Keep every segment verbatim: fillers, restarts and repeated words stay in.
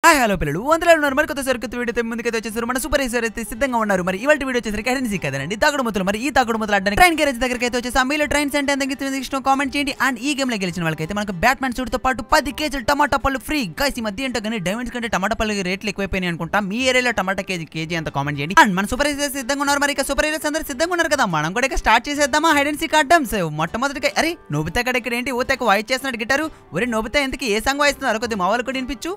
Hi hello పిల్లలు వందల ఉన్నారు మరి కొత్త సరికొత్త వీడియోతో ముందుకైతే వచ్చేసారు మన సూపర్ హీరో అయితే సిద్ధంగా ఉన్నారు మరి ఇవాళ వీడియో వచ్చేసరికి హైడ్ అండ్ సీక్ కదండి తాగుడు ముద్దలు మరి ఈ తాగుడు ముద్దలు అడ్డానికి ట్రైన్ గ్యారేజ్ దగ్గరికి అయితే వచ్చేసి మీలో ట్రైన్స్ అంటే ఎంత ఇష్టం కామెంట్ చేయండి అండ్ ఈ గేమ్ లో గెలిచిన వాళ్ళకైతే మనకు బ్యాట్‌మ్యాన్ సూట్ తో పాటు పది కేజీలు టమాటా పళ్ళు ఫ్రీ గైస్ ఈ మధ్య ఏంటో కానీ డైమండ్స్ కంటే టమాటా పళ్ళు రేట్లు ఎక్కువైపోయినాయి అనుకుంటా మీ ఏరియాలో టమాటా కేజీ కేజీ అంత కామెంట్ చేయండి అండ్ మన సూపర్ హీరోస్ సిద్ధంగా ఉన్నారు మరి ఇక సూపర్ హీరోస్ అందరూ సిద్ధంగా ఉన్నారు కదా మనం కూడా ఇక స్టార్ట్ చేసేద్దామా హైడ్ అండ్ సీక్ ఆడడం సో మొట్టమొదటిగా అరే నోబితా కడ ఇక్కడ ఏంటి ఊతకు వాయిస్ చేస్తున్నాడు గిటారు ఒరే నోబితా ఎందుకు ఏ సాంగ్ వాయిస్తున్నారు కొద్దిగా మా వాళ్ళు కూడా వినిపించు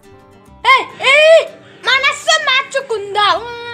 మనస్సు మార్చుకుందా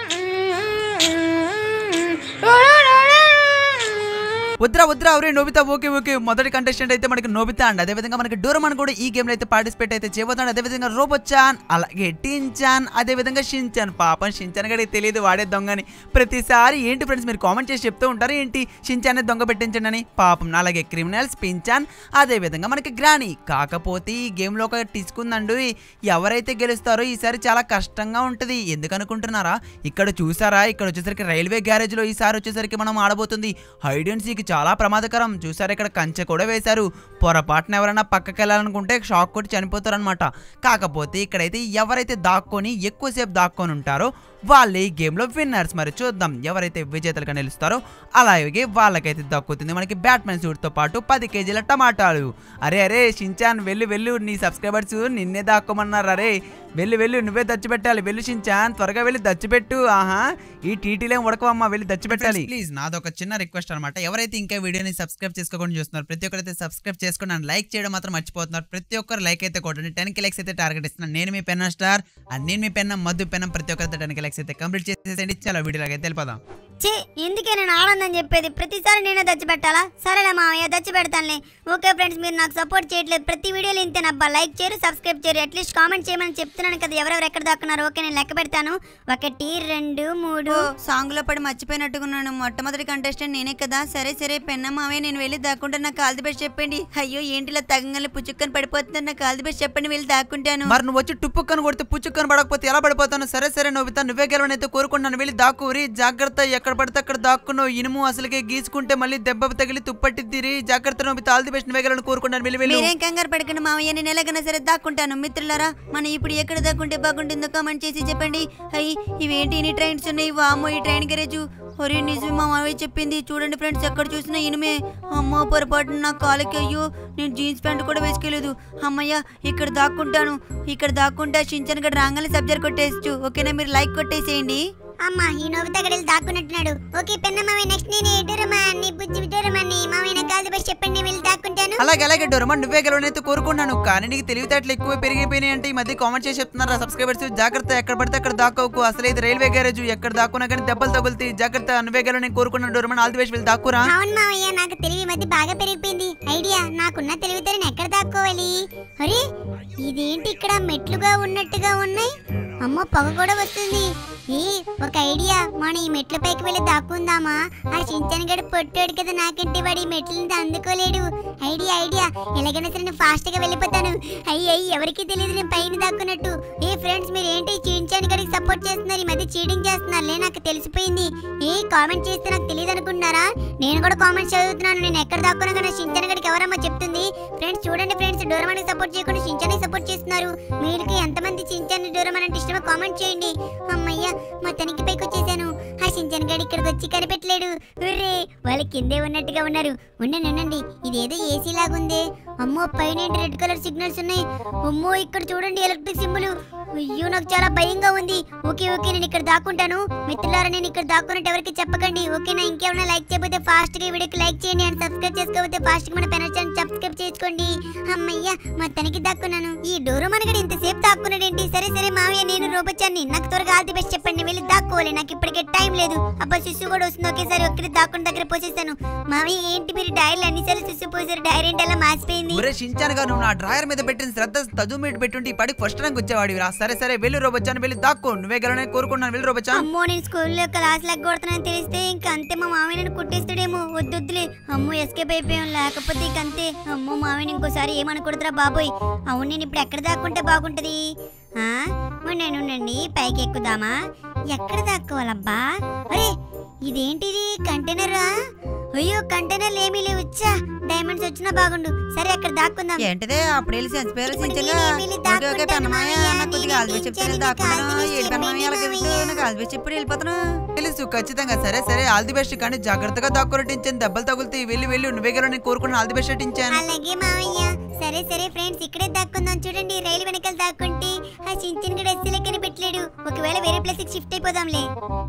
వద్రా వద్రా అవరే నోబితా ఓకే ఓకే మొదటి కంటెస్టెంట్ అయితే మనకి నోబితా అండ్ అదేవిధంగా మనకి డోరేమాన్ కూడా ఈ గేమ్ లో అయితే పార్టిసిపేట్ అయితే చేయబోతున్నాడు అదేవిధంగా రోబోచాన్ అలాగే టిన్చాన్ అదేవిధంగా షిన్చాన్ పాపం షిన్చాన్ గడికి తెలియదు వాడే దొంగని ప్రతిసారి ఏంటి ఫ్రెండ్స్ మీరు కామెంట్ చేసి చెప్తూ ఉంటారు ఏంటి షిన్చాన్ దొంగ పెట్టించండి అని పాపం అలాగే క్రిమినల్స్ పించాన్ అదేవిధంగా మనకి గ్రానీ కాకపోతే ఈ గేమ్ లో ఒక టిచ్చుకుందండి ఎవరైతే గెలుస్తారో ఈసారి చాలా కష్టంగా ఉంటుంది ఎందుకు అనుకుంటున్నారా ఇక్కడ చూసారా ఇక్కడ వచ్చేసరికి రైల్వే గ్యారేజ్ లో ఈసారి వచ్చేసరికి మనం ఆడబోతుంది హైడ్ అండ్ సీక్ చాలా ప్రమాదకరం చూసారు ఇక్కడ కంచె కూడా వేశారు పొరపాటున ఎవరైనా పక్కకి వెళ్ళాలనుకుంటే షాక్ కొట్టి చనిపోతారు అనమాట కాకపోతే ఇక్కడైతే ఎవరైతే దాక్కొని ఎక్కువసేపు దాక్కొని ఉంటారో వాళ్ళే ఈ గేమ్ లో విన్నర్స్ మరి చూద్దాం ఎవరైతే విజేతలుగా నిలుస్తారో అలాగే వాళ్ళకైతే దక్కుతుంది మనకి బ్యాట్‌మ్యాన్ సూట్ తో పాటు పది కేజీల టమాటాలు అరే అరే షిన్చాన్ వెళ్ళు వెళ్ళు నీ సబ్స్క్రైబర్స్ నిన్నే దాక్కోమన్నారు అరే వెళ్ళు వెళ్ళు నువ్వే దచ్చిపెట్టాలి వెళ్ళు షిన్చాన్ త్వరగా వెళ్ళి దచ్చిపెట్టు ఆహా ఈ టీటీలేం ఉడకవమ్మా వెళ్ళి దచ్చిపెట్టాలి ప్లీజ్ నాదొక చిన్న రిక్వెస్ట్ అనమాట ఎవరైతే ఇంకా వీడియోని సబ్స్క్రైబ్ చేసుకోకుండా చూస్తున్నారు ప్రతి ఒక్కరైతే సబ్స్క్రైబ్ చేసుకుని అండ్ లైక్ చేయడం మాత్రం మర్చిపోతున్నారు ప్రతి ఒక్కరు లైక్ అయితే కొట్టండి టెన్ కి లైక్స్ అయితే టార్గెట్ ఇస్తున్నాను నేను మీ పెన్న స్టార్ అండ్ నేను మీ పెన్న మధు పెన్నం ప్రతి ఒక్కరైతే టెన్ కి లైక్స్ అయితే కంప్లీట్ చేసేసండి చాలా వీడియోలోకి అయితే వెళ్ళిపోదాం చే ఎందుకే నేను ఆనందం చెప్పేది ప్రతిసారి నేనే దచ్చి పెట్టాలా సరేలే మామయ్య దచ్చి పెడతానులే ఓకే ఫ్రెండ్స్ మీరు నాకు సపోర్ట్ చేయట్లేదు ప్రతి వీడియోలో ఇంతేనబ్బా లైక్ చేయరు సబ్స్క్రైబ్ చేయరు అట్లీస్ట్ కామెంట్ చేయమని చెప్తున్నాను కదా ఎవరెవరు ఎక్కడ దాక్కున్నారు ఓకే నేను లెక్క పెడతాను ఒకటి రెండు మూడు సాంగ్ లో పడి మర్చిపోయినట్టుకున్నాను మొట్టమొదటి కంటెస్టెంట్ నేనే కదా సరే సరే పెన్న మావే నేను వెళ్ళి దాక్కుంటే నాకు ఆల్ ది బెస్ట్ చెప్పండి అయ్యో ఏంటిలా తగ్గంగా పుచ్చుక్కని పడిపోతుందని నాకు ఆల్ ది బెస్ట్ చెప్పండి వెళ్ళి దాక్కుంటాను మరి నువ్వు వచ్చి టుప్పుక్కని కొడితే పుచ్చుక్కని పడకపోతే ఎలా పడిపోతాను సరే సరే నోబితా నువ్వే గెలవనైతే కోరుకుంటున్నాను వెళ్ళి దాక్కురి జాగ్రత్త ఎక్కడ పడితే అక్కడ దాక్కున్నావు ఇనుము అసలుకే గీసుకుంటే మళ్ళీ దెబ్బ తగిలి తుప్పట్టిద్దిరి జాగ్రత్త నోబితా ఆల్ ది బెస్ట్ నువ్వే గెలవని కోరుకుంటాను వెళ్ళి వెళ్ళి మీరేం కంగారు పడకండి మావయ్య నేను ఎలాగైనా సరే దాక్కుంటాను మిత్రులారా మనం ఇప్పుడు ఎక్కడ దాక్కుంటే బాగుంటుందో కామెంట్ చేసి చెప్పండి అయ్యి ఇవేంటి ఇన్ని ట్రైన్స్ ఉన్నాయి వామ్మో ఈ ట్రైన్ గ్యారేజ్ ఒరే నిజమే మా మావయ్య చెప్పింది చూడండి ఫ్రెండ్స్ ఎక్కడ చూసినా ఇనుమే అమ్మో పొరపాటు నా కాలుకి అయ్యో నేను జీన్స్ ప్యాంట్ కూడా వేసుకోలేదు అమ్మయ్య ఇక్కడ దాక్కుంటాను ఇక్కడ దాక్కుంటా షిన్చాన్ గడ రాగానే సబ్జెక్ట్ కొట్టేయచ్చు ఓకేనా మీరు లైక్ కొట్టేసేయండి అమ్మా ఈ నోబితా గడికి దాక్కున్నట్టున్నాడు ఓకే పెన్న మామయ్య నెక్స్ట్ నేనే డోరేమాన్ నీ బుజ్జి డోరేమాన్ నీ మామయ్య నాకు ఆల్ ది బెస్ట్ చెప్పండి వెళ్ళి దాక్కుంటాను అలాగే అలాగే డోరేమాన్ నువ్వే గెలవనైతే కోరుకుంటున్నాను కానీ నీకు తెలివితేటలు ఎక్కువ పెరిగిపోయినాయి అంటే ఈ మధ్య కామెంట్ చేసి చెప్తున్నారా సబ్స్క్రైబర్స్ జాగ్రత్త ఎక్కడ పడితే అక్కడ దాక్కోకు అసలు ఇది రైల్వే గ్యారేజ్ ఎక్కడ దాక్కున్నా కానీ దెబ్బలు తగులుతాయి జాగ్రత్త నువ్వే గెలవని కోరుకున్నాను డోరేమాన్ ఆల్ ది బెస్ట్ వెళ్ళి దాక్కురా అవును మామయ్య నాకు తెలివి మధ్య బాగా పెరిగిపోయింది ఐడియా నాకున్న తెలివితే నేను ఎక్కడ దాక్కోవాలి అరే ఇదేంటి ఇక్కడ మెట్లుగా ఉన్నట్టుగా ఉన్నాయి అమ్మో పొగ కూడా వస్తుంది ఏ ఒక ఐడియా మనం ఈ మెట్ల పైకి వెళ్ళి దాక్కుందామా ఆ షిన్చాన్ గడు పొట్టాడు కదా నాకంటే వాడు ఈ మెట్లని అందుకోలేడు ఐడియా ఐడియా ఎలాగైనా సరే నేను ఫాస్ట్ గా వెళ్ళిపోతాను అయ్యి అయ్యి ఎవరికి తెలియదు నేను పైన దాక్కున్నట్టు ఏ ఫ్రెండ్స్ మీరు ఏంటి షిన్చాన్ గడికి సపోర్ట్ చేస్తున్నారు ఈ మధ్య చీటింగ్ చేస్తున్నారులే నాకు తెలిసిపోయింది ఏ కామెంట్ చేస్తే నాకు తెలియదు అనుకుంటున్నారా నేను కూడా కామెంట్స్ చదువుతున్నాను నేను ఎక్కడ దాక్కున్నా కానీ షిన్చాన్ గడికి ఎవరమ్మా చెప్తుంది ఫ్రెండ్స్ చూడండి ఫ్రెండ్స్ డోరేమాన్ సపోర్ట్ చేయకుండా షిన్చాన్ సపోర్ట్ చేస్తున్నారు మీకు ఎంతమంది షిన్చాన్ డోరేమాన్ అంటే ఇష్టమో కామెంట్ చేయండి అమ్మయ్య మొత్తానికి పైకి వచ్చేసాను ఆ షిన్చాన్ గడి ఇక్కడికి వచ్చి కనిపెట్టలేడు ఊర్రే వాళ్ళు కిందే ఉన్నట్టుగా ఉన్నారు ఉండండి ఉండండి ఇదేదో ఏసీ లాగుందే అమ్మో పైన రెడ్ కలర్ సిగ్నల్స్ ఉన్నాయి అమ్మో ఇక్కడ చూడండి ఎలక్ట్రిక్ సింబల్ అయ్యో నాకు చాలా భయంగా ఉంది ఓకే ఓకే నేను ఇక్కడ దాక్కుంటాను మిత్రులారా నేను ఇక్కడ దాక్కున్నట్టు ఎవరికి చెప్పకండి ఓకేనా ఇంకేమైనా లైక్ చేయకపోతే ఫాస్ట్ గా వీడియోకి లైక్ చేయండి అండ్ సబ్స్క్రైబ్ చేసుకోకపోతే ఫాస్ట్ గా మన పెన్ ఛానల్ సబ్స్క్రైబ్ చేసుకోండి అమ్మయ్య మొత్తానికి దాక్కున్నాను ఈ డోరేమాన్ గడి ఇంతసేపు దాక్కున్నాడు ఏంటి సరే సరే మావయ్య నేను రోబోచాన్ని నాకు త్వరగా ఆల్ ది బెస్ట్ చెప్పండి వెళ్ళి దాక్కోవాలి నాకు ఇప్పటికే టైం లేదు అబ్బా శిశు కూడా వస్తుంది ఒకేసారి ఒక్కరి దాక్కుని దగ్గర పోసేసాను మావయ్య ఏంటి మీరు డైరీలు అన్నిసార్లు శిశు పోసారు డైరీ ఏంటి అలా మార్చిపోయింది ఒరే షిన్చాన్ గా నువ్వు నా డ్రాయర్ మీద పెట్టిన శ్రద్ధ చదువు మీద పెట్టుంటే ఈ పడికి ఫస్ట్ ర్యాంక్ వచ్చేవాడివి రా సరే సరే వెళ్ళి రోబోచాన్ వెళ్ళి దాక్కో నువ్వే గెలవని కోరుకుంటున్నాను వెళ్ళి రోబోచాన్ అమ్మో నేను స్కూల్లో క్లాస్ లెక్క కొడుతున్నాను తెలిస్తే ఇంక అంతే మా మామయ్య నన్ను కుట్టేస్తాడేమో వద్దొద్దులే అమ్మో ఎస్కేప్ అయిపోయాం లేకపోతే ఇంక అంతే అమ్మో మామయ్య ఇంకోసారి ఏమనుకుంటురా బాబోయ్ అవును నేను ఇప్పుడు ఎక్కడ దాక్కుంటే బాగుంటది ఆ ఉండండి పైకి ఎక్కుదామా ఎక్కడ దాక్కోవాలబ్బా అరే ఇదేంటిది కంటైనరా అయ్యో కంటైనర్లు ఏమీ లేవు. వచ్చా డైమండ్స్ వచ్చినా బాగుండు. సరే అక్కడ దాక్కుందాం. ఏంటిదే అప్పుడు వెళ్ళి సెన్సిపేర్ సించగా ఓకే పెన్నమాయ నాకు కొద్దిగా ఆల్బీ చెప్తే దాక్కున్నాను. ఏడు పెన్నమాయ అలాగే వింటూ నాకు ఆల్బీ చెప్పి వెళ్ళిపోతాను. తెలుసు ఖచ్చితంగా. సరే సరే ఆల్ ది బెస్ట్. కానీ జాగ్రత్తగా దాక్కురటించాను, దెబ్బలు తగులుతాయి. వెళ్ళి వెళ్ళి నువ్వే గెలవు నేను కోరుకున్నాను. ఆల్ ది బెస్ట్ అటించాను. అలాగే మావయ్య. సరే సరే ఫ్రెండ్స్ ఇక్కడే దాక్కుందాం. చూడండి రైలు వెనకాల దాక్కుంటే ఆ చించిన కూడా ఎస్సీ లెక్కన పెట్టలేడు. ఒకవేళ వేరే ప్లేస్ కి షిఫ్ట్ అయిపోదాంలే.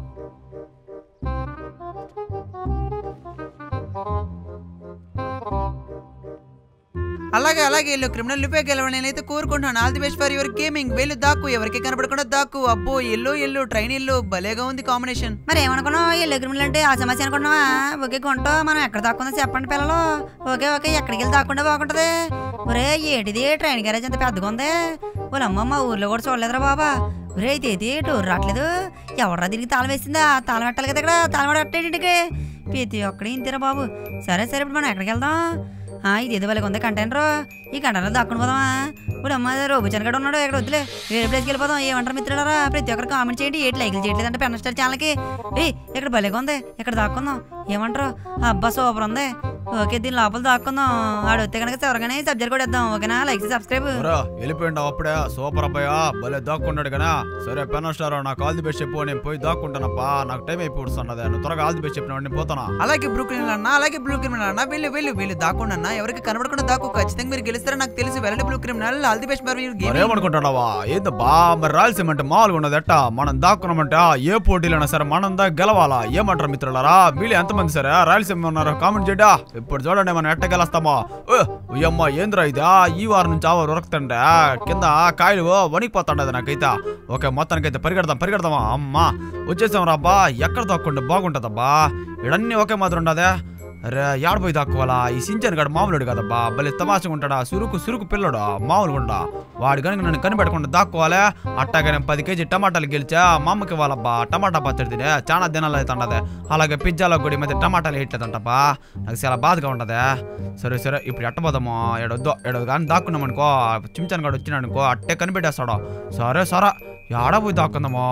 అలాగే అలాగే వెళ్ళు క్రిమినల్ నువ్వే గెలవని నేనైతే కోరుకుంటున్నాను. All the best for your gaming. వెళ్ళు దాక్కు, ఎవరికి కనపడకుండా దాక్కు. అబ్బో ఎల్లో ఎల్లో ట్రైన్ ఎల్లో భలేగా ఉంది కాంబినేషన్. మరి ఏమనుకున్నావు ఎల్లో క్రిమినల్ అంటే ఆ సమస్య అనుకున్నావా? ఓకే కొంటో మనం ఎక్కడ దాక్కుందో చెప్పండి పిల్లలు. ఓకే ఓకే ఎక్కడికి వెళ్ళి దాక్కుండా బాగుంటది. ఒరే ఏంటిది ట్రైన్ గ్యారేజ్ అంత పెద్దగా ఉంది. వాళ్ళ అమ్మ మా ఊర్లో కూడా చూడలేదురా బాబా. ఒరే అయితే డోర్ రావట్లేదు. ఎవడరా దీనికి తాళం వేసిందా? తాళం పెట్టాలి కదా ఇక్కడ. తాళం పెట్టేటికి ప్రతి ఒక్కడి ఇంతేరా బాబు. సరే సరే ఇప్పుడు మనం ఎక్కడికి వెళ్దాం? ఇది ఏదో వాళ్ళకి ఉంది కంటైనర్. ఈ కంటైనర్ దాక్కుని పోదామా? ఇప్పుడు అమ్మ రోబుచన్ గడ ఉన్నాడు. ఎక్కడ వద్దులే వేరే ప్లేస్కి వెళ్ళిపోదాం. ఏమంటారు మిత్రులారా? ప్రతి ఒక్కరు కామెంట్ చేయండి. ఏంటి లైక్లు చేయట్లేదు అంటే పెన్ స్టార్ ఛానల్కి. ఏ ఇక్కడ భలేగా ఉంది, ఇక్కడ దాక్కుందాం. ఏమంటారు? అబ్బా సూపర్ ఉంది. ఓకే దీని లోపల దాక్కుందాం. ఆడు వస్తే కనుక ఎవరిగానే సబ్జెక్ట్ కూడా ఇద్దాం. ఓకేనా? Like subscribe. వెళ్ళిపోయిండు అప్పుడే. సూపర్ అబ్బాయా భలే దాక్కున్నాడు కదా. సరే పెన్ స్టార్ నాకు ఆల్ ది బెస్ట్ చెప్పు. నేను పోయి దాక్కుంటానప్పా. నాకు టైం అయిపోతున్నది. నువ్వు త్వరగా ఆల్ ది బెస్ట్ చెప్పిన నేను పోతానా. అలాగే బ్లూ క్రిమినల్ అన్న, అలాగే బ్లూ క్రిమినల్ అన్న. వెళ్ళి వెళ్ళి వెళ్ళి దాక్కుండా అన్న. ఎవరికి కనబడకుండా దాక్కు. ఖచ్చితంగా మీరు గెలుస్తారని నాకు తెలుసు. వెళ్ళండి blue criminal. All the best మరి ఏమనుకుంటావా? ఏందో బా మరి రాయలసీమ అంటే మామూలుగా ఉన్నది ఎట్టా? మనం దాక్కున్నామంటే ఏ పోటీలైనా సరే మనం దా గెలవాలా. ఏమంటారు మిత్రులారా? వీళ్ళు ఎంతమంది సరే రాయలసీమ ఉన్నారు కామెంట్ చేయడా. ఇప్పుడు చూడండి మనం ఎట్ట గెలుస్తామో. అమ్మ ఏంద్రా ఇది? ఈ వారం నుంచి ఆ వారు ఉరకుతుండే కింద కాయలు వణికిపోతాండది నాకైతే. ఓకే మొత్తానికైతే పరిగెడదాం పరిగెడదామా. అమ్మ వచ్చేసాం రా అబ్బా. ఎక్కడ దాక్కుంటే బాగుంటుందబ్బా? ఇడన్నీ ఒకే మాత్రం ఉండదే. అరే ఏడపోయి దాక్కోవాలా? ఈ సించన్ గడు మామూలుడు కదబ్బా. భలే తమాషగా ఉంటాడా. సురుకు సురుకు పిల్లడు మామూలుగా ఉండా. వాడు కనుక నన్ను కనిపెట్టకుండా దాక్కోవాలి. అట్టాగా నేను పది కేజీ టమాటాలు గెలిచా మా అమ్మకి ఇవ్వాలబ్బా. టమాటా పచ్చడి తినే చాలా దినాలు అవుతుండదే. అలాగే పిజ్జాలో కూడా మధ్య టమాటాలు వేయట్లేదంటబ్బా. నాకు చాలా బాధగా ఉండదే. సరే సరే ఇప్పుడు ఎట్టబోదామో. ఏడొద్దు ఏడొద్దు కానీ దాక్కున్నాం అనుకో. చించన్ గడు వచ్చినాడు అనుకో అట్టే కనిపెట్టేస్తాడు. సరే సరే ఏడపోయి దాక్కుందామో.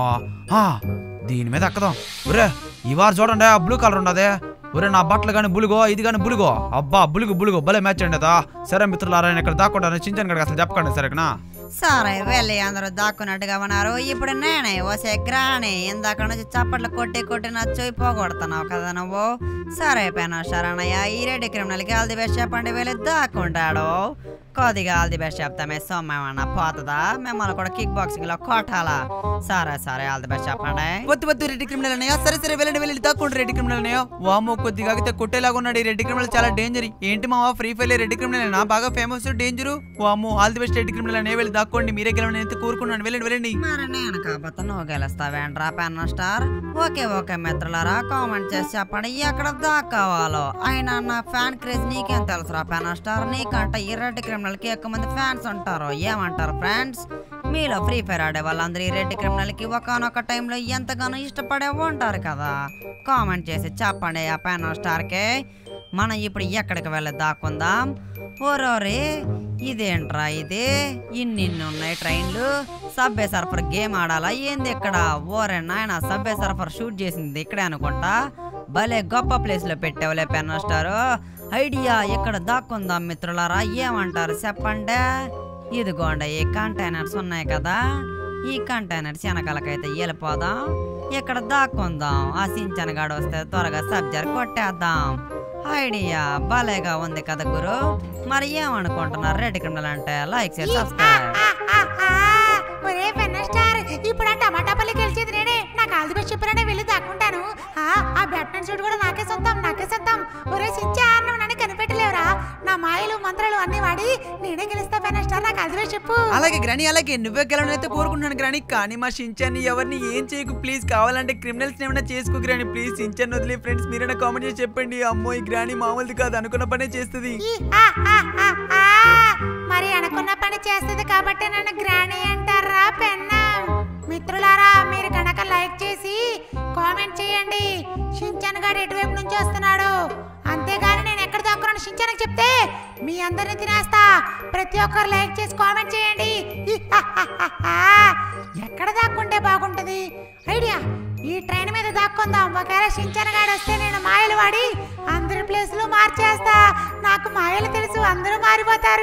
దీని మీద ఎక్కదాం. ఒరే ఈ వారు చూడండి బ్లూ కలర్ ఉండదే. ఒరే నా బట్టలు కానీ బులుగో ఇది కానీ బులుగో. అబ్బా బులుగు బులుగు భలే మ్యాచ్ అండి అదా. సరే మిత్రులారా ఇక్కడ దాక్కుంటాను. చించన్ గడికి అసలు చెప్పకండి సరేనా? సరే వెళ్ళి అందరూ దాక్కున్నట్టుగా ఉన్నారు. ఇప్పుడు నేనే ఓసే గ్రాని ఇందాక నుంచి చప్పట్లు కొట్టి కొట్టి నచ్చోయి పోగొడుతున్నావు కదా నువ్వు. సరే పెన శరణయ్య ఈ రెడ్డి క్రిమినల్కి ఆల్ ది బెస్ట్ చెప్పండి. వెళ్ళి దాక్కుంటాడు. కొద్దిగా ఆల్ ది బెస్ట్ చెప్తామే. సొమ్మేమన్నా పోతుందా? మిమ్మల్ని కూడా కిక్ బాక్సింగ్ లో కొట్టాలా? సరే సరే ఆల్ ది బెస్ట్ చెప్పండి. వద్దు వద్దు రెడ్డి క్రిమినల్ అన్నయ్య. సరే సరే వెళ్ళండి వెళ్ళి దాక్కుంటు రెడ్డి క్రిమినల్ అన్నయ్య. వామో కొద్దిగా అయితే కొట్టేలాగా ఉన్నాడు. ఈ రెడ్డి క్రిమినల్ చాలా డేంజర్. ఏంటి మావా ఫ్రీ ఫైర్ రెడ్డి క్రిమినల్ అయినా బాగా ఫేమస్ డేంజర్. వామో all the best red criminal అన్నయ్య. వెళ్ళి దాక్కోండి. మీరే గెలవని అయితే కోరుకున్నాను. వెళ్ళండి వెళ్ళండి. మరి నేను కాకపోతే నువ్వు గెలుస్తావేంట్రా పెన్ స్టార్? ఓకే ఓకే మిత్రులారా కామెంట్ చేసి చెప్పండి ఎక్కడ దాక్కోవాలో. అయినా నా ఫ్యాన్ క్రేజ్ నీకేం తెలుసురా పెన్ స్టార్? నీకంటే ఈ రెడ్డి క్రిమినల్ కి ఎక్కువ మంది ఫ్యాన్స్ ఉంటారు. ఏమంటారు ఫ్రెండ్స్? మీలో ఫ్రీ ఫైర్ ఆడే వాళ్ళందరూ ఈ రెడ్డి క్రిమినల్ కి ఒకనొక టైంలో ఎంతగానో ఇష్టపడే ఉంటారు కదా. కామెంట్ చేసి చెప్పండి ఆ పెన్ స్టార్ కి. మనం ఇప్పుడు ఎక్కడికి వెళ్ళి దాక్కుందాం. ఓరోరే ఇదేంట్రా ఇది? ఇన్ని ఉన్నాయి ట్రైన్లు. సబ్బే సర్ఫర్ గేమ్ ఆడాలా ఏంది ఇక్కడ? ఓరే నాయన సబ్బే సర్ఫర్ షూట్ చేసింది ఇక్కడే అనుకుంటా. భలే గొప్ప ప్లేస్ లో పెట్టావులే పెన్ స్టార్. ఐడియా ఎక్కడ దాక్కుందాం మిత్రులారా? ఏమంటారు చెప్పండి. ఇదిగోండి ఈ కంటైనర్స్ ఉన్నాయి కదా. ఈ కంటైనర్స్ వెనకాలకైతే వెళ్ళిపోదాం. ఇక్కడ దాక్కుందాం. ఆ సించనగాడు వస్తే త్వరగా సబ్జర్ కొట్టేద్దాం. ఐడియా భలేగా ఉంది కదా గురు. మరి ఏమనుకుంటున్నారు రెడ్డి క్రిమినల్ అంటే? లైక్ చేసి సబ్స్క్రైబ్. ఇప్పుడు టమాటా పల్లి గెలిచేది నేనే. నాకు ఆల్ ది బెస్ట్ చెప్పారనే వెళ్ళి దాక్కుంటాను. ఆ బ్యాట్మెన్ సూట్ కూడా నాకే సొంతం నాకే సొంతం. ఒరే సించా నువ్వు నన్ను కనిపెట్టలేవురా. నా మాయలు మంత్రాలు అన్ని వాడి నేనే గెలుస్తా పెన్ స్టార్. నాకు ఆల్ ది బెస్ట్ చెప్పు. అలాగే గ్రాని అలాగే నువ్వే గెలవని అయితే కోరుకుంటున్నాను గ్రాని. కానీ మా సించాన్ని ఎవరిని ఏం చేయకు ప్లీజ్. కావాలంటే క్రిమినల్స్ ఏమైనా చేసుకో గ్రాని ప్లీజ్. సించాన్ని వదిలే ఫ్రెండ్స్ మీరైనా కామెంట్ చేసి చెప్పండి. అమ్మో ఈ గ్రాని మామూలుది కాదు. అనుకున్న పనే చేస్తుంది. మరి అనుకున్న పని చేస్తుంది కాబట్టి నన్ను గ్రాని అంటారా పెన్న? మిత్రులారా మీరు కనుక లైక్ చేసి కామెంట్ చేయండి. షించాన్ గారు ఎటువైపు నుంచి వస్తున్నాడు. అంతేగాని నేను ఎక్కడ దాక్కున్నాను షించాన్కి చెప్తే మీ అందరిని తినేస్తా. ప్రతి ఒక్కరు లైక్ చేసి కామెంట్ చేయండి. ఎక్కడ దాక్కుంటే బాగుంటది? ఐడియా ఈ ట్రైన్ మీద దాక్కుందాం. ఒకవేళ షించాన్ గారు వస్తే నేను మాయలు వాడి అందరి ప్లేస్ లో మార్చేస్తా. నాకు మాయలు తెలుసు, అందరూ మారిపోతారు.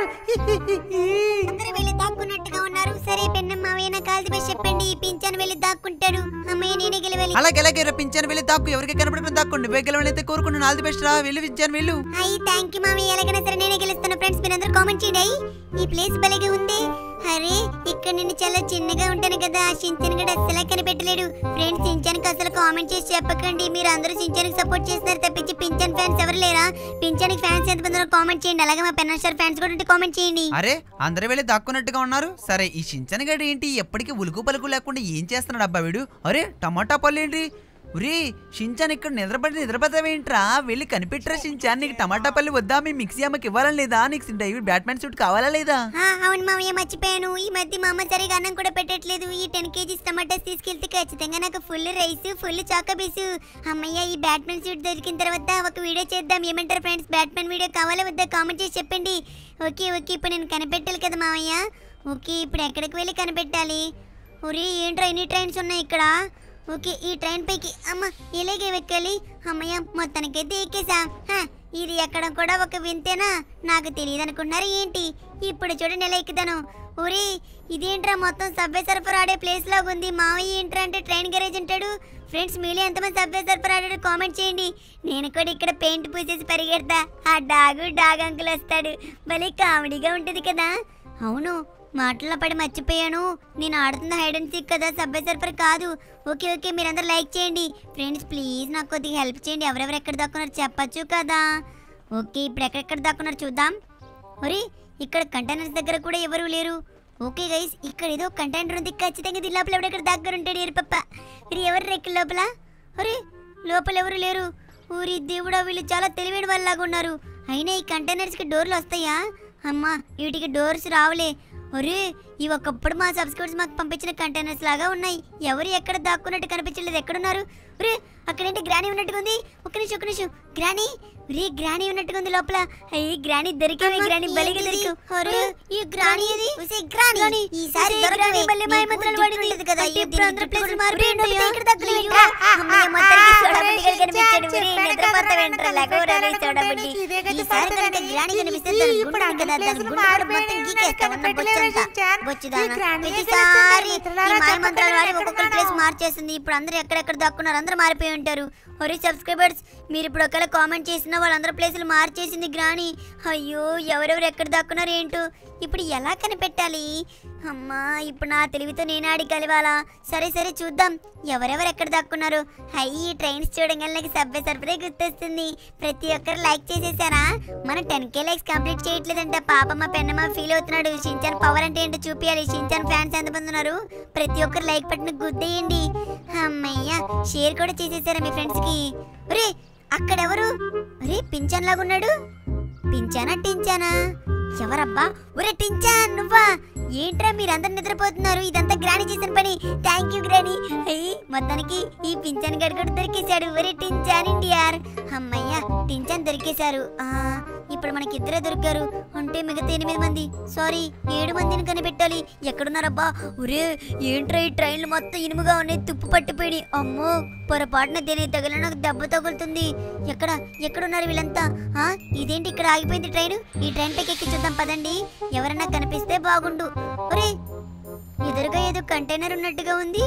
అందరూ వెళ్ళి దాక్కున్నట్టుగా ఉన్నారు. సరే పెన్నం మావయ్య నాకు ఆల్ ది బెస్ట్ చెప్పండి. పింఛన్ వెళ్ళి దాక్కుంటాడు. అమ్మయ్య నేనే గెలవాలి. అలాగే అలాగే రా పింఛన్ వెళ్ళి దాక్కు, ఎవరికి కనపడకుండా దాక్కోండి. గెలవని అయితే కోరుకున్నాను. ఆల్ ది బెస్ట్ రా, వెళ్ళి పింఛన్ వెళ్ళు. అయ్యి థ్యాంక్ యూ మామయ్య. ఎలాగైనా సరే నేనే గెలుస్తాను. ఫ్రెండ్స్ మీరందరూ కామెంట్ చేయండి. అయ్యి ఈ ప్లేస్ భలేగా ఉంది. అరే ఇక్కడ నేను చాలా చిన్నగా ఉంటాను కదా, సించన్ గడ అస్సలు కనిపెట్టలేడు. ఫ్రెండ్స్ సించన్కి అసలు కామెంట్ చేసి చెప్పకండి. మీరు అందరూ సించన్కి సపోర్ట్ చేస్తున్నారు తప్పించి పింఛన్ ఫ్యాన్స్ ఎవరు లేరా? పింఛన్కి ఫ్యాన్స్ ఎంతమంది కామెంట్ చేయండి. అలాగే మా పెన్నస్టార్ ఫ్యాన్స్ కూడా ఉంటే కామెంట్ చేయండి. అరే అందరూ వెళ్ళి దాక్కున్నట్టుగా ఉన్నారు. సరే ఈ సించన్ గడి ఏంటి ఎప్పటికీ ఉలుకు పలుకు లేకుండా ఏం చేస్తున్నాడు అబ్బా వీడు? అరే టమాటా పళ్ళు ఏంటి? ఉరి షించాన్ ఇక్కడ నిద్రపడి నిద్రపడతావేంట్రా? వెళ్ళి కనిపెట్టరా షించాన్, నీకు టమాటా పళ్ళు వద్దా? మీ మిక్సీ అమ్మకి ఇవ్వాలని లేదా? నీకు డైవిడ్ బ్యాట్మెన్ సూట్ కావాలా లేదా? అవును మామయ్య మర్చిపోయాను. ఈ మధ్య మా అమ్మ సరిగా అన్నం కూడా పెట్టట్లేదు. ఈ టెన్ కేజీస్ టమాటాస్ తీసుకెళ్తే ఖచ్చితంగా నాకు ఫుల్ రైస్ ఫుల్ చాకోబీస్. అమ్మయ్య ఈ బ్యాట్మెన్ సూట్ దొరికిన తర్వాత ఒక వీడియో చేద్దాం. ఏమంటారు ఫ్రెండ్స్? బ్యాట్మెన్ వీడియో కావాలా వద్దా? కామెంట్ చేసి చెప్పండి. ఓకే ఓకే ఇప్పుడు నేను కనిపెట్టాలి కదా మామయ్య. ఓకే ఇప్పుడు ఎక్కడికి వెళ్ళి కనిపెట్టాలి? ఒరే ఏంట్రా ఎన్ని ట్రైన్స్ ఉన్నాయి ఇక్కడ? ఓకే ఈ ట్రైన్ పైకి అమ్మ ఇలాగే వెక్కాలి. అమ్మయ్య మొత్తానికైతే ఎక్కేసా. ఇది ఎక్కడం కూడా ఒక వింతేనా? నాకు తెలియదు అనుకుంటున్నారు ఏంటి? ఇప్పుడు చూడండి ఎలా ఎక్కుతాను. ఊరి ఇదేంట్రా మొత్తం సబ్వే సర్ఫర్ ఆడే ప్లేస్ లాగా ఉంది. మావయ్య ఏంట్రా అంటే ట్రైన్ గ్యారేజ్ అంటాడు. ఫ్రెండ్స్ మీలో ఎంతమంది సబ్వే సర్ఫర్ ఆడాడు కామెంట్ చేయండి. నేను కూడా ఇక్కడ పెయింట్ పూసేసి పరిగెడతా. ఆ డాగు డాగ్ అంకుల్ వస్తాడు. భలే కామెడీగా ఉంటుంది కదా. అవును మాటల్లో పడి మర్చిపోయాను. నేను ఆడుతున్న హైడ్ అండ్ సీక్ కదా, సబ్వే సర్ఫర్ కాదు. ఓకే ఓకే మీరందరూ లైక్ చేయండి. ఫ్రెండ్స్ ప్లీజ్ నాకు కొద్దిగా హెల్ప్ చేయండి. ఎవరెవరు ఎక్కడ దాక్కున్నారు చెప్పచ్చు కదా. ఓకే ఇప్పుడు ఎక్కడెక్కడ దాక్కున్నారు చూద్దాం. ఒరే ఇక్కడ కంటైనర్స్ దగ్గర కూడా ఎవరు లేరు. ఓకే గైస్ ఇక్కడ ఏదో కంటైనర్ ఉంది. ఖచ్చితంగా ఇది లోపల ఎవడెక్కడ దగ్గర ఉంటాడు. ఎరుపప్ప మీరు ఎవరు రెక్క లోపల? ఒరే లోపల ఎవరు లేరు. ఊరి దేవుడా వీళ్ళు చాలా తెలివైన వాళ్ళలాగా ఉన్నారు. అయినా ఈ కంటైనర్స్కి డోర్లు వస్తాయా? అమ్మా వీటికి డోర్స్ రావులే. ఒరే ఇవి ఒకప్పుడు మా సబ్స్క్రైబర్స్ మాకు పంపించిన కంటైనర్స్ లాగా ఉన్నాయి. ఎవరు ఎక్కడ దాక్కున్నట్టు కనిపించలేదు. ఎక్కడున్నారు? ఒరే అక్కడేంటి గ్రానీ ఉన్నట్టుగా ఉంది. ఒక నిమిషం ఒక నిమిషం గ్రానీ. రే గ్రానీ ఉన్నట్టుగా ఉంది లోపల. అయ్యి గ్రానీ దొరికేవే. గ్రానీ బలిగా దొరికి. ఒరే ఈ గ్రానీ ఇది ఉసే గ్రానీ ఈసారి గ్రానీ బల్లి మాయ మంత్రాలు వాడింది కదా. ఇప్పుడు అందరూ ప్లేస్ మారిపోయింది. ఇక్కడ దగ్గర అమ్మయ్య మొత్తానికి సోడా బుడ్డి గారు కనిపించాడు. ఒరే నిద్రపోతా వెంట్రా లేకవరా రే సోడా బుడ్డి. ఈసారి కనుక గ్రానీ కనిపిస్తే దాని గుండె కదా దాని గుండె మొత్తం గీకేస్తా ఉన్న బొచ్చంతా బొచ్చుదానా. ప్రతిసారి ఈ మాయ మంత్రాలు వాడి ఒక్కొక్కరి ప్లేస్ మార్చేస్తుంది. ఇప్పుడు అందరూ ఎక్కడెక్కడ దాక్కున్నారు అందరూ మారిపోయి ఉంటారు. ఒరే సబ్స్క్రైబర్స్ మీరు ఇప్పుడు ఒకవేళ కామెంట్ చేసిన వాళ్ళందరూ ప్లేసులు మార్చేసింది గ్రానీ. అయ్యో ఎవరెవరు ఎక్కడ దాక్కున్నారు ఏంటో. ఇప్పుడు ఎలా కనిపెట్టాలి? అమ్మా ఇప్పుడు నా తెలివితో నేను ఆడి కలివాలా? సరే సరే చూద్దాం ఎవరెవరు ఎక్కడ దాక్కున్నారు. అయ్యి ట్రైన్స్ చూడగానే నాకు సబ్వే సర్ఫరే గుర్తొస్తుంది. ప్రతి ఒక్కరు లైక్ చేసేసారా? మనం టెన్ కే లైక్స్ కంప్లీట్ చేయట్లేదంట. పాపమ్మ పెన్నమ్మ ఫీల్ అవుతున్నాడు. షించాన్ పవర్ అంటే ఏంటో చూపించాలి. షించాన్ ఫ్యాన్స్ ఎంతమంది ఉన్నారు? ప్రతి ఒక్కరు లైక్ బటన్ గుద్దేయండి. అమ్మయ్య షేర్ కూడా చేసేసారా మీ ఫ్రెండ్స్ కి? ఒరే అక్కడెవరు? ఒరే పింఛన్ లాగా ఉన్నాడు. పింఛానా టించానా? ఎవరబ్బా? ఒరే టించాన్ నువ్వా? ఏంట్రా మీరందరూ నిద్రపోతున్నారు? ఇదంతా గ్రానీ చేసిన పని. Thank you granny. అయ్యి మొత్తానికి ఈ పింఛన్ గడి కూడా దొరికేశాడు. ఒరే టించాన్ ఇండియార్. అమ్మయ్య టించాన్ దొరికేశారు. ఆ ఇప్పుడు మనకి ఇద్దరే దొరికారు అంటే మిగతా ఎనిమిది మంది సారీ ఏడు మందిని కనిపెట్టాలి. ఎక్కడున్నారబ్బా? ఒరే ఏంట్రా ఈ ట్రైన్లు మొత్తం ఇనుముగా ఉన్నాయి, తుప్పు పట్టిపోయి. అమ్మో పొరపాటున దేని తగిలిన నాకు దెబ్బ తగులుతుంది. ఎక్కడ ఎక్కడున్నారు వీళ్ళంతా? ఆ ఇదేంటి ఇక్కడ ఆగిపోయింది ట్రైన్? ఈ ట్రైన్ పైకి ఎక్కి చూద్దాం పదండి. ఎవరన్నా కనిపిస్తే బాగుండు. ఒరే ఎదురుగా ఏదో కంటైనర్ ఉన్నట్టుగా ఉంది.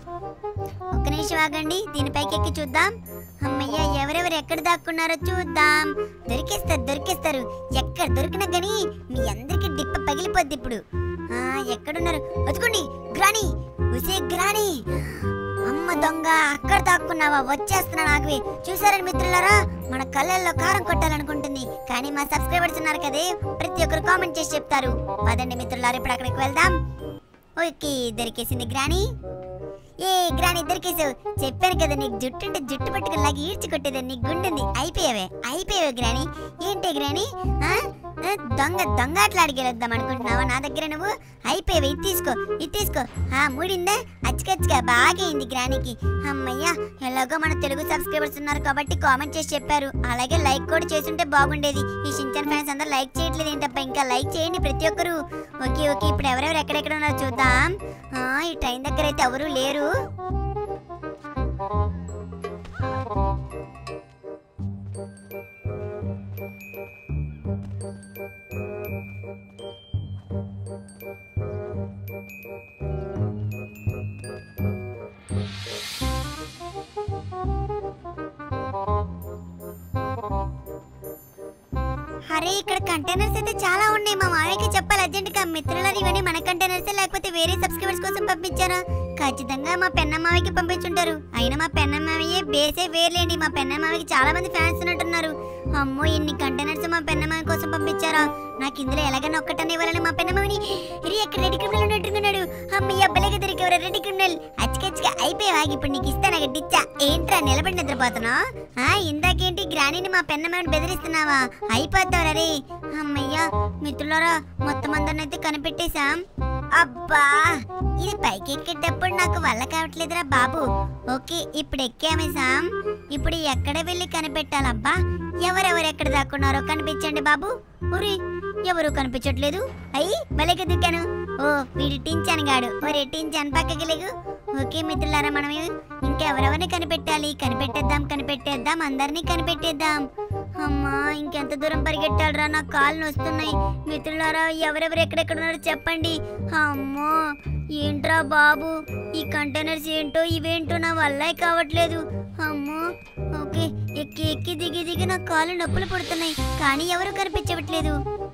ఒక్క నిమిషం ఆగండి దీనిపైకి ఎక్కి చూద్దాం. అమ్మయ్య ఎవరెవరు ఎక్కడ దాక్కున్నారో చూద్దాం. దొరికేస్తారు దొరికేస్తారు. ఎక్కడ దొరికినా గానీ మీ అందరికి డిప్ప పగిలిపోద్ది ఇప్పుడు. ఆ ఎక్కడున్నారు? వచ్చుకోండి గ్రానీ. ఉసే గ్రానీ అమ్మ దొంగ అక్కడ దాక్కున్నావా? వచ్చేస్తున్నా నాకు. చూసారని మిత్రులారా మన కళ్ళల్లో కారం కొట్టాలనుకుంటుంది. కానీ మా సబ్స్క్రైబర్స్ ఉన్నారు కదే ప్రతి ఒక్కరు కామెంట్ చేసి చెప్తారు. పదండి మిత్రులారా ఇప్పుడు అక్కడికి వెళ్దాం. ఓకే దొరికేసింది గ్రానీ. ఏ గ్రానీ దొరికేసావు. చెప్పాను కదా నీకు జుట్టు అంటే జుట్టు పట్టుకుని లాగా ఈడ్చి కొట్టేది. నీకు గుండెంది. అయిపోయావే అయిపోయావే గ్రానీ. ఏంటి గ్రానీ దొంగ దొంగ అట్లా అడిగేద్దాం అనుకుంటున్నావా నా దగ్గర నువ్వు? అయిపోయావే ఇది తీసుకో ఇది తీసుకో. ఆ మూడిందా అచ్చకచ్చగా బాగా అయింది గ్రానీకి. అమ్మయ్య ఎలాగో మన తెలుగు సబ్స్క్రైబర్స్ ఉన్నారు కాబట్టి కామెంట్ చేసి చెప్పారు. అలాగే లైక్ కూడా చేస్తుంటే బాగుండేది. ఈ షించాన్ ఫ్యాన్స్ అందరూ లైక్ చేయట్లేదు ఏంటప్ప. ఇంకా లైక్ చేయండి ప్రతి ఒక్కరు. ఓకే ఓకే ఇప్పుడు ఎవరెవరు ఎక్కడెక్కడ ఉన్నారో చూద్దాం. ఈ ట్రైన్ దగ్గర అయితే ఎవరు లేరు. అరే ఇక్కడ కంటైనర్స్ అయితే చాలా ఉన్నాయి. మా మావయ్యకి చెప్పాలి అర్జెంట్ గా. మిత్రులారా ఇవన్నీ మన కంటైనర్స్ లేకపోతే వేరే సబ్స్క్రైబర్స్ కోసం పంపించారా? ఖచ్చితంగా మా పెన్నమ్మావికి పంపించుంటారు. అయినా మా పెన్నమ్మావయ్యే బేసే వేర్లేండి. మా పెన్నమ్మావికి చాలా మంది ఫ్యాన్స్ ఉన్నట్టున్నారు. అమ్మో ఇన్ని కంటైనర్స్ మా పెన్నమ్మావి కోసం పంపించారా? నాకు ఇందులో ఎలాగైనా ఒక్కటనే ఇవ్వాలని మా పెన్నమ్మావిని. ఇది ఎక్కడ రెడ్డి క్రిమినల్ ఉన్నట్టున్నాడు. అమ్మయ్య అబ్బలేక దొరికేవరా రెడ్డి క్రిమినల్. అచ్చికచ్చిగా అయిపోయావా? ఇప్పుడు నీకు ఇస్తాను డిచ్చా. ఏంట్రా నిలబడి నిద్రపోతున్నావు? ఆ ఇందాకేంటి గ్రానీని మా పెన్నమ్మావిని బెదిరిస్తున్నావా? అయిపోతావు రే. అమ్మయ్యా మిత్రులారా మొత్తం అందరిని అయితే కనిపెట్టేశాం. అబ్బా ఇది పైకి ఎక్కేటప్పుడు నాకు వల్ల కావట్లేదురా బాబు. ఓకే ఇప్పుడు ఎక్కామే సామ్. ఇప్పుడు ఎక్కడ వెళ్ళి కనిపెట్టాలబ్బా? ఎవరెవరు ఎక్కడ దాక్కున్నారో కనిపించండి బాబు. ఊరి ఎవరు కనిపించట్లేదు. అయ్యి భలేగా దిక్కాను. ఓ వీడి టించాను గాడు. ఒరే టించాను పక్కకి లేగు. ఓకే మిత్రులారా మనం ఇంకెవరెవరిని కనిపెట్టాలి? కనిపెట్టేద్దాం కనిపెట్టేద్దాం అందరినీ కనిపెట్టేద్దాం. అమ్మా ఇంకెంత దూరం పరిగెట్టాలరా? నాకు కాళ్ళు నొస్తున్నాయి. మిత్రులారా ఎవరెవరు ఎక్కడెక్కడ ఉన్నారో చెప్పండి. అమ్మో ఏంట్రా బాబు ఈ కంటైనర్స్ ఏంటో ఇవేంటో నా వల్ల కావట్లేదు. అమ్మో ఓకే ఎక్కి ఎక్కి దిగి దిగి నా కాళ్ళు నొప్పులు పడుతున్నాయి కానీ ఎవరు కనిపించవట్లేదు.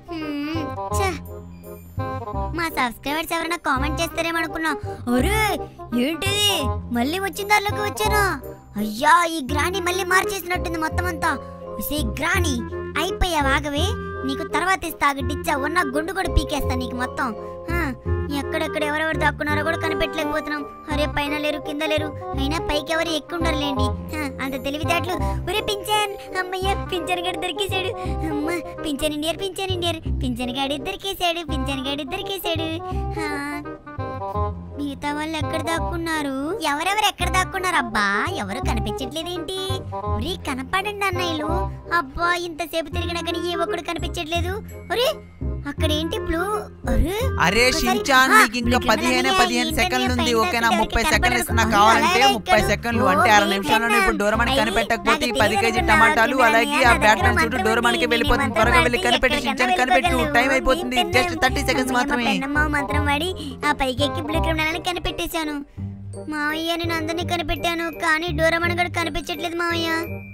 మా సబ్స్క్రైబర్స్ ఎవరైనా కామెంట్ చేస్తారేమో అనుకున్నా. ఒరే ఏంటిది మళ్ళీ వచ్చిన దారిలోకి వచ్చానా? అయ్యా ఈ గ్రాని మళ్ళీ మార్చేసినట్టుంది మొత్తం అంతా. గ్రాని అయిపోయావు ఆగవే. నీకు తర్వాత ఇస్తాగు డిచ్చా. ఉన్న గుండు కూడా పీకేస్తా నీకు మొత్తం. ఎక్కడెక్కడ ఎవరెవరు దాక్కున్నారో కూడా కనిపెట్టలేకపోతున్నాం. అరే పైన లేరు కింద లేరు. అయినా పైకి ఎవరు ఎక్కువ ఉండరులేండి. అంత తెలివితేటలు. ఒరే పింఛన్ అమ్మయ్య పింఛన్ గడి దొరికేసాడు. అమ్మ పింఛన్ ఇండియర్ పింఛన్ ఇండియర్ పింఛన్ గాడి దొరికేసాడు. పింఛన్ గాడి దొరికేసాడు. మిగతా వాళ్ళు ఎక్కడ దాక్కున్నారు? ఎవరెవరు ఎక్కడ దాక్కున్నారు అబ్బా? ఎవరు కనిపించట్లేదేంటి? ఒరే కనపడండి అన్నయ్యలు. అబ్బా ఇంతసేపు తిరిగినా కానీ ఏ ఒక్కడు కనిపించట్లేదు. ఒరే అక్కడేంటి బ్లూ? అరే షించాన్ నీకు ఇంకా పదిహేను పదిహేను సెకండ్లు ఉంది. ఓకేనా? ముప్పై సెకండ్లు ఇస్తున్నా కావాలంటే. ముప్పై సెకండ్లు అంటే అర నిమిషంలోనే ఇప్పుడు డోరమని కనిపెట్టకపోతే ఈ పది కేజీ టమాటాలు అలాగే ఆ బ్యాట్మెన్ చుట్టూ డోరమనికి వెళ్ళిపోతుంది. త్వరగా వెళ్ళి కనిపెట్టి షించాన్ కనిపెట్టు. టైం అయిపోతుంది. జస్ట్ థర్టీ సెకండ్స్ మాత్రమే. మంత్రం వాడి ఆ పైకి ఎక్కి బ్లూ క్రిమినల్ కనిపెట్టేశాను. మావయ్య నేను అందరినీ కనిపెట్టాను కానీ డోరమన్ కూడా కనిపించట్లేదు మావయ్య.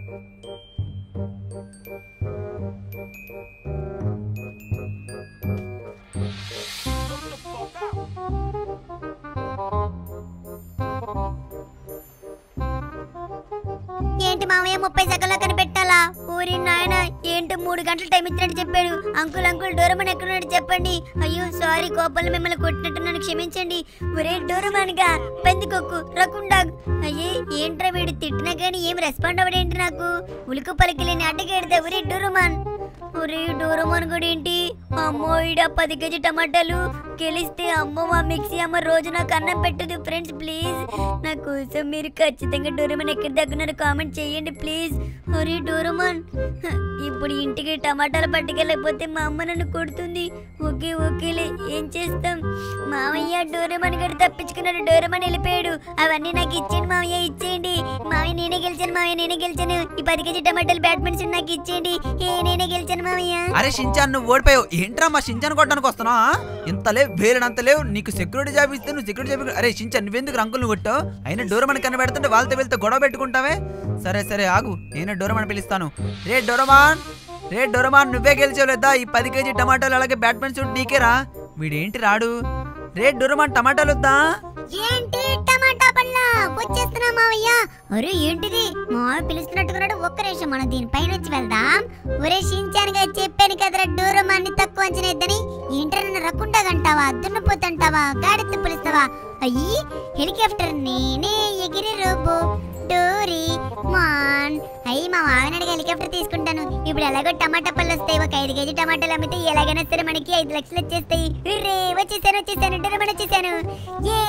ఏంటి మామయ్య ముప్పై సెకండ్లో కనిపెట్టాలా? ఊరి నాయన ఏంటి మూడు గంటల టైం ఇచ్చినట్టు చెప్పాడు. అంకుల్ అంకుల్ డోరమన్ ఎక్కడున్నాడు చెప్పండి. అయ్యో సారీ కోపంలో మిమ్మల్ని కొట్టినట్టు నన్ను క్షమించండి. ఒరే డోరమన్ గా పందికొక్కు రకుండా. అయ్యే ఏంట్రా వీడు తిట్టినా కానీ ఏం రెస్పాండ్ అవ్వడేంటి? నాకు ఉలుకు పలికిలేని అడ్డగేడితే. ఒరే డోరమన్ ఒరే డోరమన్ కూడా ఏంటి? అమ్మో ఈడ పది కేజీ టమాటాలు గెలిస్తే అమ్మో మా మిక్సీ అమ్మ రోజు నాకు అన్నం పెట్టదు. ఫ్రెండ్స్ ప్లీజ్ నా కోసం మీరు ఖచ్చితంగా డోరమన్ ఎక్కడ దగ్గర కామెంట్ చేయండి ప్లీజ్. ఒరే డోరమన్ ఇప్పుడు ఇంటికి టమాటాలు పట్టుకెళ్ళకపోతే మా అమ్మ నన్ను కొడుతుంది. ఓకే ఓకేలే ఏం చేస్తాం. మామయ్య డోరమన్ గడి తప్పించుకున్నాడు. డోరమన్ వెళ్ళిపోయాడు. అవన్నీ నాకు ఇచ్చేయండి మామయ్య ఇచ్చేయండి. మామయ్య నేనే గెలిచాను మామయ్య నేనే గెలిచాను. ఈ పది కేజీ టమాటాలు బ్యాట్మెన్స్ నాకు ఇచ్చేయండి. ఏ నేనే గెలిచాను మామయ్య. అరే షించాన్ నువ్వు ఓడిపోయావు. ఏంట్రా మా షించాన్ కొట్టడానికి వస్తున్నా? ఇంత లేవు వేరేనంత లేవు. నీకు సెక్యూరిటీ జాబ్ ఇస్తే నువ్వు సెక్యూరిటీ జాబ్. అరే షించాన్ నువ్వెందుకు రంకులు కొట్టావు? అయినా డోరమన్ కనిపెడుతుంటే వాళ్ళతో వెళ్తే గొడవ పెట్టుకుంటావే. సరే సరే ఆగు నేనే డోరమన్ పిలుస్తాను. రే డోరమాన్ రే డోరమాన్ నువ్వే గెలిచావులేదా? ఈ పది కేజీ టమాటాలు అలాగే బ్యాట్మెన్ సూట్ నీకేరా. వీడేంటి రాడు? రే డోరమాన్ టమాటాలు వద్దా? ఏంటి టమాటా పళ్ళ వచ్చేస్తున్నా మావయ్య. ఒరే ఏంటిది మావయ్య పిలుస్తున్నట్టుకున్నాడు. ఒక్క నిమిషం మనం దీనిపై నుంచి వెళ్దాం. ఒరే షించాన్ గా చెప్పాను కదరా డోరమాన్ని తక్కువ అంచనా ఇద్దని. ఏంటో నన్ను రక్కుండా గంటావా దున్నపోతుంటావా గాడితో పిలుస్తావా? అయ్యి హెలికాప్టర్ నేనే ఎగిరి రోబో డోరీ మాన్. అయ్యి మా మావయ్యని అడిగి హెలికాప్టర్ తీసుకుంటాను. ఇప్పుడు ఎలాగో టమాటా పళ్ళు వస్తాయి. ఒక ఐదు కేజీ టమాటాలు అమ్మితే ఎలాగైనా సరే మనకి ఐదు లక్షలు వచ్చేస్తాయి. రే వచ్చేసాను వచ్చేసాను డోరమాన్ వచ్చేసాను. ఏ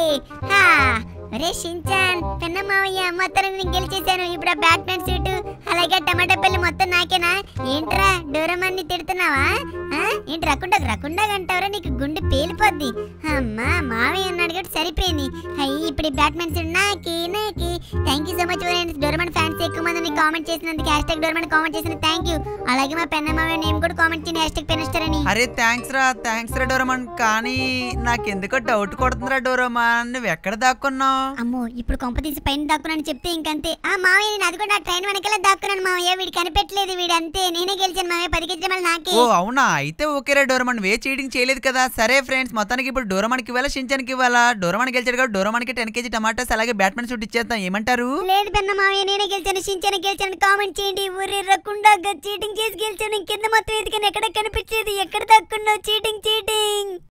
హా అరే షించాన్ పెన్న మావయ్య మొత్తం గెలిచేశాను. ఇప్పుడు ఆ బ్యాట్మెన్ సూట్ అలాగే టమాటా పళ్ళు మొత్తం నాకేనా? ఏంట్రా డోరమాన్ని తిడుతున్నావా? ఏంటి రకుండా రకుండా అంటావరా? నీకు గుండె పేలిపోద్ది. అమ్మా మావయ్య అన్నాడు కాబట్టి సరిపోయింది. అయ్యి ఇప్పుడు బ్యాట్మెన్ సూట్ నాకి నాకి thank you so much friends. Doraemon fans ఎక్కువ మంది కామెంట్ చేసినందుకు హ్యాష్ ట్యాగ్ డోరేమాన్ కామెంట్ చేసిన థ్యాంక్ యూ. అలాగే మా పెన్న మావయ్య నేమ్ కూడా కామెంట్ చేయండి హ్యాష్ ట్యాగ్ పెన్నస్టర్ అని. అరే థ్యాంక్స్ రా థ్యాంక్స్ రా డోరేమాన్. కానీ నాకెందుకో డౌట్ కొడుతుందిరా డోరేమాన్, నువ్వు ఎక్కడ దాక్కున్నావు? అమ్మో ఇప్పుడు కొంప తీసి పైన దాక్కున్నాను చెప్తే ఇంకంతే. ఆ మావయ్య నేను అది కూడా నా ట్రైన్ వెనకాల దాక్కున్నాను మావయ్య. వీడు కనిపెట్టలేదు, వీడు అంతే. నేనే గెలిచాను మావయ్య. పది కేజీల మళ్ళీ నాకే. ఓ అవునా, అయితే ఓకేరా డోరేమాన్, వే చీటింగ్ చేయలేదు కదా. సరే ఫ్రెండ్స్, మొత్తానికి ఇప్పుడు డోరేమాన్కి ఇవ్వాలా షించాన్కి ఇవ్వాలా? డోరేమాన్ గెలిచాడు కాబట్టి డోరేమాన్కి టెన్ కేజీ టమాటాస్ అలాగే బ్యాట్మెన్ సూట్ ఇచ్చేద్దాం, ఏమంటారు? లేదు పెన్న మావయ్య నేనే గెలిచాను, షించాను గెలిచాను కామెంట్ చేయండి. ఊరి రకుండా చీటింగ్ చేసి గెలిచాను. కింద మొత్తం ఎదిగాను, ఎక్కడ కనిపించేది, ఎక్కడ దక్కున్నావు? Cheating cheating.